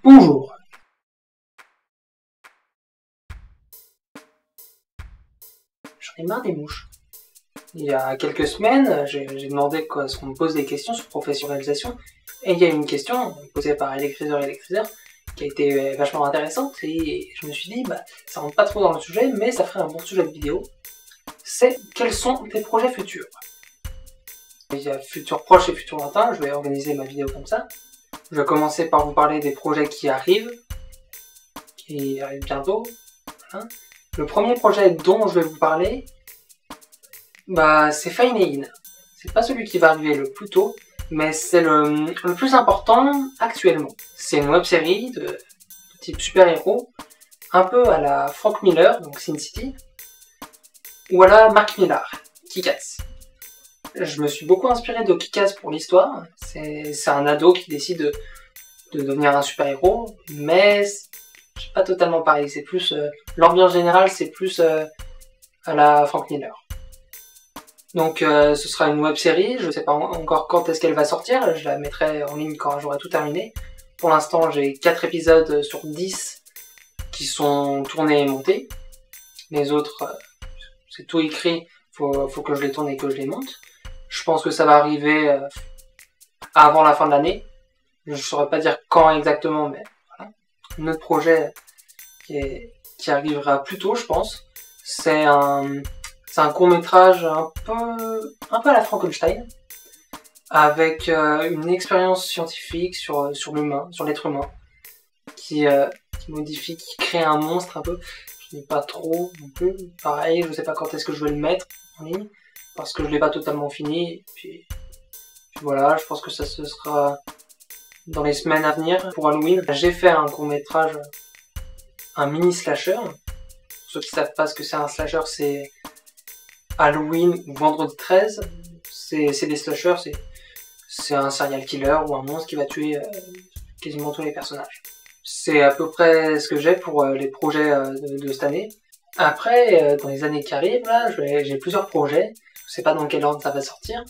Bonjour. J'en ai marre des mouches. Il y a quelques semaines, j'ai demandé ce qu'on me pose des questions sur professionnalisation, et il y a une question posée par Electriseur qui a été vachement intéressante, et je me suis dit, ça rentre pas trop dans le sujet, mais ça ferait un bon sujet de vidéo. C'est quels sont tes projets futurs? Il y a futur proche et futur lointain, je vais organiser ma vidéo comme ça. Je vais commencer par vous parler des projets qui arrivent bientôt. Voilà. Le premier projet dont je vais vous parler, c'est Fine & In. C'est pas celui qui va arriver le plus tôt, mais c'est le plus important actuellement. C'est une web-série de type super-héros, un peu à la Frank Miller, donc Sin City, ou à la Mark Millar, Kick-Ass. Je me suis beaucoup inspiré de Kick-Ass pour l'histoire. C'est un ado qui décide de devenir un super-héros, mais c'est pas totalement pareil. C'est plus l'ambiance générale, c'est plus à la Frank Miller. Donc ce sera une web-série, je sais pas encore quand est-ce qu'elle va sortir, je la mettrai en ligne quand j'aurai tout terminé. Pour l'instant j'ai 4 épisodes sur 10 qui sont tournés et montés. Les autres, c'est tout écrit, faut que je les tourne et que je les monte. Je pense que ça va arriver avant la fin de l'année. Je ne saurais pas dire quand exactement, mais voilà. Un autre projet qui arrivera plus tôt, je pense, c'est un court-métrage un peu à la Frankenstein, avec une expérience scientifique sur l'humain, sur l'être humain, qui modifie, qui crée un monstre un peu. Je n'ai pas trop non plus. Pareil, je sais pas quand est-ce que je vais le mettre en ligne, parce que je l'ai pas totalement fini. Et puis voilà, je pense que ça se sera dans les semaines à venir. Pour Halloween, j'ai fait un court-métrage, un mini-slasher. Pour ceux qui savent pas ce que c'est un slasher, c'est Halloween ou Vendredi 13, c'est des slashers, c'est un serial killer ou un monstre qui va tuer quasiment tous les personnages. C'est à peu près ce que j'ai pour les projets de cette année. Après, dans les années qui arrivent, là, j'ai plusieurs projets. Je sais pas dans quel ordre ça va sortir.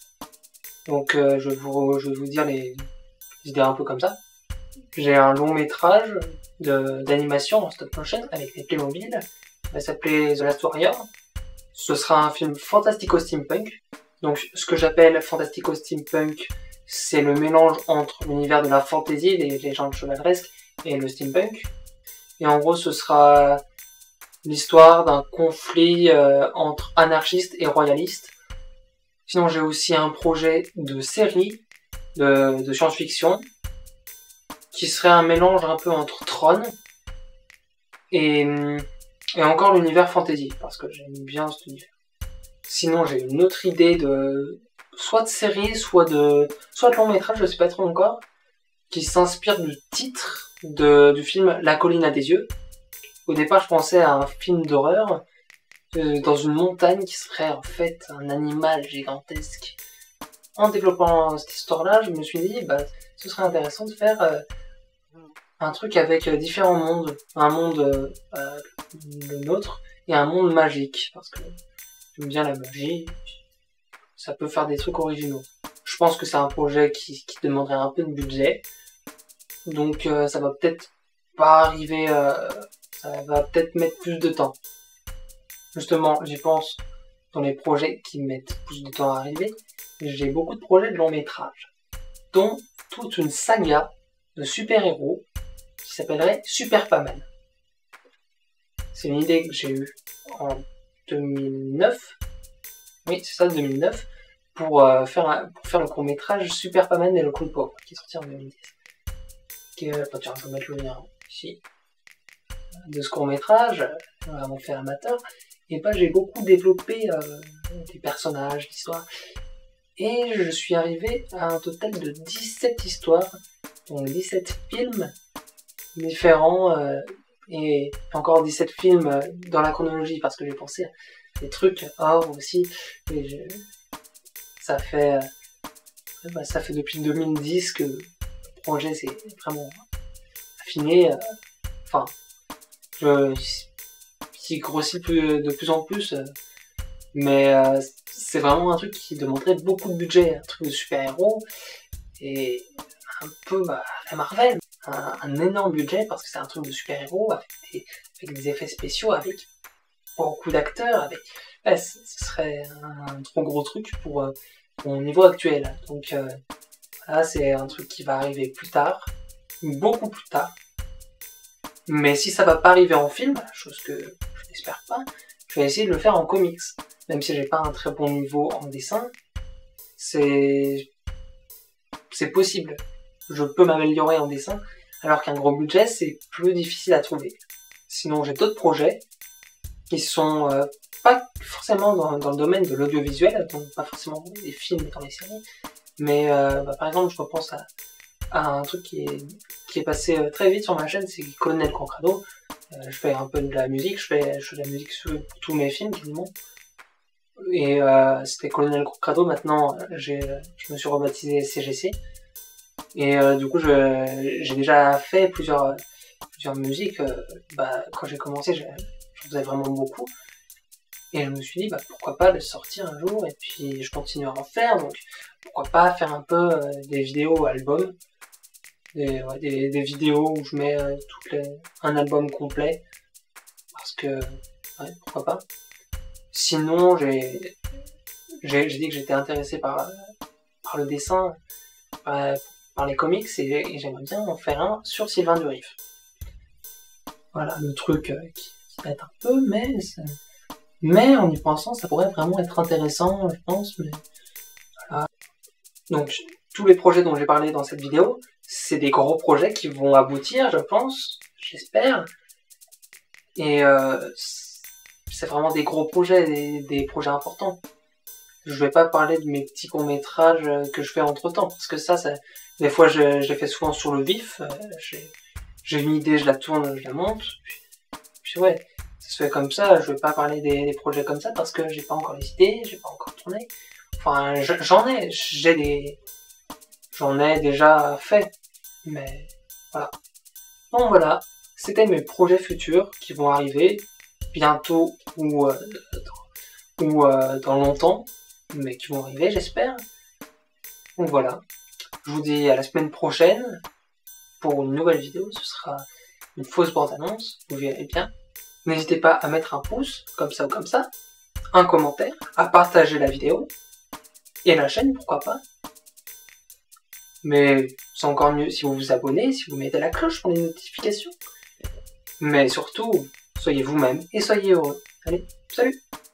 Donc je vais vous dire les idées un peu comme ça. J'ai un long métrage d'animation en stop motion avec des Playmobil. Il va s'appeler The Last Warrior. Ce sera un film fantastico-steampunk. Donc ce que j'appelle fantastico-steampunk, c'est le mélange entre l'univers de la fantasy, les légendes chevaleresques, et le steampunk. Et en gros, ce sera l'histoire d'un conflit entre anarchistes et royalistes. Sinon, j'ai aussi un projet de série de science-fiction qui serait un mélange un peu entre Tron et encore l'univers fantasy, parce que j'aime bien cet univers. Sinon, j'ai une autre idée soit de série, soit de long métrage, je sais pas trop encore, qui s'inspire du titre du film La colline à des yeux. Au départ, je pensais à un film d'horreur dans une montagne qui serait en fait un animal gigantesque. En développant cette histoire-là, je me suis dit, ce serait intéressant de faire un truc avec différents mondes. Un monde, le nôtre, et un monde magique, parce que j'aime bien la magie, ça peut faire des trucs originaux. Je pense que c'est un projet qui demanderait un peu de budget, donc ça va peut-être pas arriver, ça va peut-être mettre plus de temps. Justement, j'y pense dans les projets qui mettent plus de temps à arriver. J'ai beaucoup de projets de long métrage, dont toute une saga de super-héros qui s'appellerait Superpaman. C'est une idée que j'ai eue en 2009, oui c'est ça, 2009, pour faire le court-métrage Superpaman et le Clown Power, qui est sorti en 2010. Tu vas mettre le lien ici. De ce court-métrage, vraiment fait amateur, et j'ai beaucoup développé des personnages, l'histoire, et je suis arrivé à un total de 17 histoires, donc 17 films différents, et encore 17 films dans la chronologie, parce que j'ai pensé à des trucs hors aussi, et ça fait depuis 2010 que le projet s'est vraiment affiné, qui grossit de plus en plus, mais c'est vraiment un truc qui demanderait beaucoup de budget, un truc de super-héros, et un peu à Marvel. un énorme budget parce que c'est un truc de super-héros avec des effets spéciaux, avec beaucoup d'acteurs, avec... Ouais, ce serait un trop gros truc pour mon niveau actuel. Donc là, c'est un truc qui va arriver plus tard, beaucoup plus tard. Mais si ça va pas arriver en film, chose que je n'espère pas, je vais essayer de le faire en comics. Même si j'ai pas un très bon niveau en dessin, c'est possible. Je peux m'améliorer en dessin, alors qu'un gros budget, c'est plus difficile à trouver. Sinon, j'ai d'autres projets qui sont pas forcément dans le domaine de l'audiovisuel, donc pas forcément des films et dans les séries, mais par exemple, je repense à un truc qui est passé très vite sur ma chaîne, c'est Colonel Concrado. Je fais un peu de la musique, je fais de la musique sur tous mes films quasiment. Et c'était Colonel Concrado, maintenant je me suis rebaptisé CGC. Et du coup j'ai déjà fait plusieurs musiques. Quand j'ai commencé, j'en faisais vraiment beaucoup. Et je me suis dit pourquoi pas le sortir un jour, et puis je continue à en faire, donc pourquoi pas faire un peu des vidéos albums. Des vidéos où je mets un album complet, parce que pourquoi pas. Sinon j'ai dit que j'étais intéressé par le dessin, par les comics, et j'aimerais bien en faire un sur Sylvain Durif. Voilà, le truc qui date un peu, mais en y pensant ça pourrait vraiment être intéressant, je pense. Mais voilà. Donc tous les projets dont j'ai parlé dans cette vidéo, c'est des gros projets qui vont aboutir, je pense, j'espère. Et c'est vraiment des gros projets, des projets importants. Je vais pas parler de mes petits courts-métrages que je fais entre-temps, parce que ça des fois je les fais souvent sur le vif. J'ai une idée, je la tourne, je la monte, puis ouais, ça se fait comme ça. Je vais pas parler des projets comme ça, parce que j'ai pas encore les idées, j'ai pas encore tourné. Enfin, j'en ai déjà fait, mais voilà. Donc voilà, c'était mes projets futurs qui vont arriver bientôt ou dans longtemps, mais qui vont arriver, j'espère. Donc voilà, je vous dis à la semaine prochaine pour une nouvelle vidéo. Ce sera une fausse bande-annonce, vous verrez bien. N'hésitez pas à mettre un pouce, comme ça ou comme ça, un commentaire, à partager la vidéo, et la chaîne, pourquoi pas. Mais c'est encore mieux si vous vous abonnez, si vous mettez la cloche pour les notifications. Mais surtout, soyez vous-même et soyez heureux. Allez, salut!